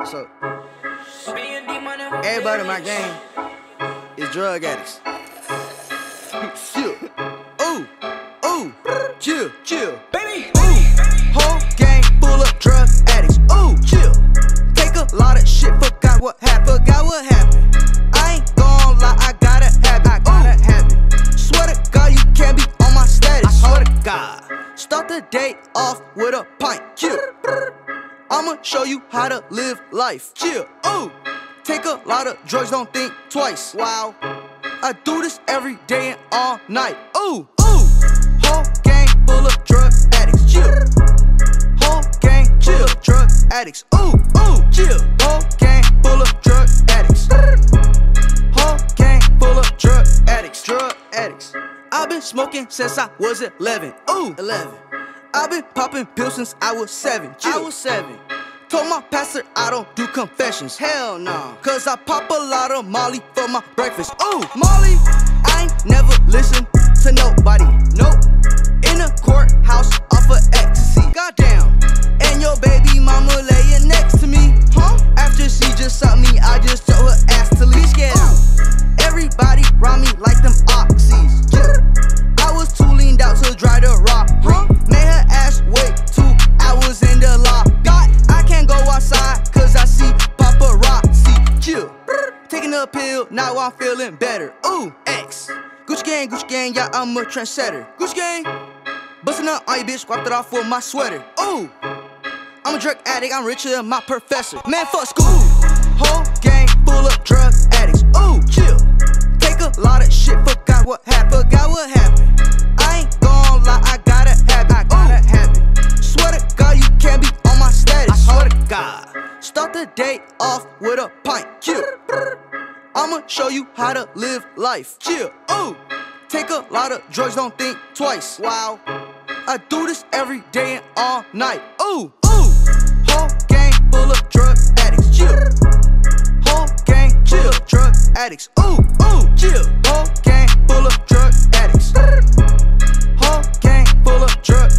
So, everybody in my game is drug addicts. Chill. Ooh, ooh, chill, chill. Baby, whole gang full of drug addicts. Ooh, chill. Take a lot of shit, forgot what happened. I ain't gon' lie, I gotta have it. Swear to God, you can't be on my status. I swear to God. Start the day off with a pint. Chill. I'ma show you how to live life. Chill. Ooh. Take a lot of drugs, don't think twice. Wow. I do this every day and all night. Ooh, ooh. Whole gang full of drug addicts. Chill. Whole gang chill. Drug addicts. Ooh, ooh. Chill. Whole gang full of drug addicts. Whole gang full of drug addicts. Drug addicts. I've been smoking since I was 11. Ooh, 11. I've been popping pills since I was 7. Chill. Told my pastor I don't do confessions. Hell no. Cause I pop a lot of Molly for my breakfast. Ooh, Molly. I ain't never listened to nobody. Nope. In a courthouse off of ecstasy. Goddamn. And your baby mama laying next to me. Huh? After she just sucked me, I just told her ass to leave. Get out. Everybody round me like them oxys. I was too leaned out to dry the rock. Huh? Made her ass wait 2 hours in the lock. I can't go outside cause I see paparazzi. Chill. Taking a pill, now I'm feeling better. Ooh, X. Gucci gang, yeah, I'm a trendsetter. Gucci gang. Bustin' up on your bitch, wiped it off with my sweater. Ooh. I'm a drug addict, I'm richer than my professor. Man, fuck school. Whole gang full of drug addicts. Ooh, chill. Take a lot of shit, forgot what happened. I ain't gon' lie, I gotta have it. Swear to God, you can't be on my status. I swear to God. Start the day off with a pint. Chill. I'ma show you how to live life. Chill. Ooh. Take a lot of drugs, don't think twice. Wow. I do this every day and all night. Ooh, ooh. Whole gang full of drug addicts. Chill. Whole gang chill. Drug addicts. Ooh, ooh. Chill. Whole gang full of drug addicts. Whole gang full of drug